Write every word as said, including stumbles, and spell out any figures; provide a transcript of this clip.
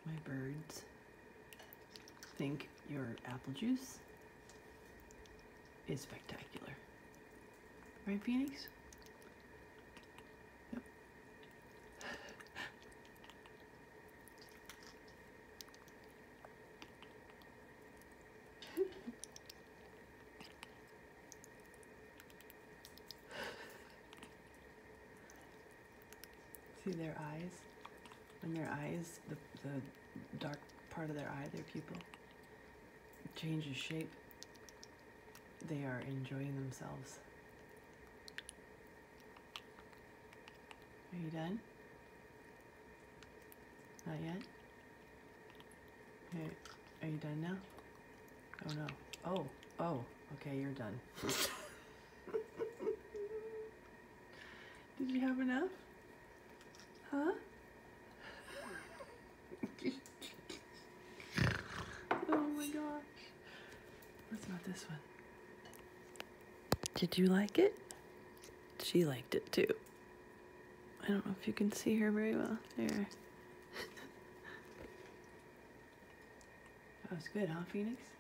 My birds think your apple juice is spectacular. Right, Phoenix? Yep. See their eyes? When their eyes, the, the dark part of their eye, their pupil, changes shape, they are enjoying themselves. Are you done? Not yet? Okay. Are you done now? Oh no. Oh, oh, okay, you're done. Did you have enough? Huh? Oh my gosh. What about this one? Did you like it? She liked it too. I don't know if you can see her very well. There. That was good, huh, Phoenix?